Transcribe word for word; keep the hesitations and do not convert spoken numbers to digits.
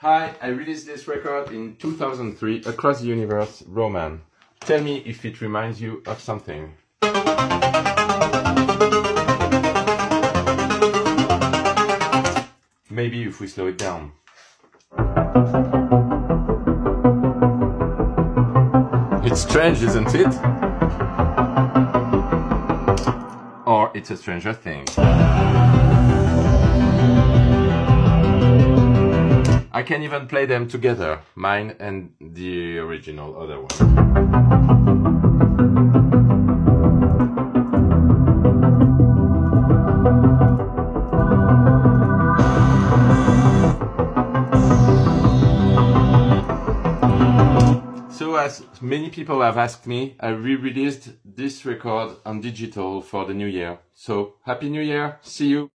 Hi, I released this record in two thousand three across the universe, Roman. Tell me if it reminds you of something. Maybe if we slow it down. It's strange, isn't it? Or it's a stranger thing. I can even play them together, mine and the original other one. So as many people have asked me, I re-released this record on digital for the new year. So happy new year, see you!